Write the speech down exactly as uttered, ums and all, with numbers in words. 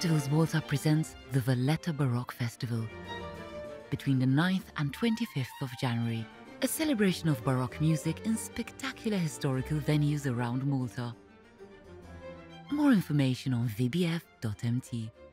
Festivals Malta presents the Valletta Baroque Festival between the ninth and twenty-fifth of January, a celebration of Baroque music in spectacular historical venues around Malta. More information on v b f dot m t.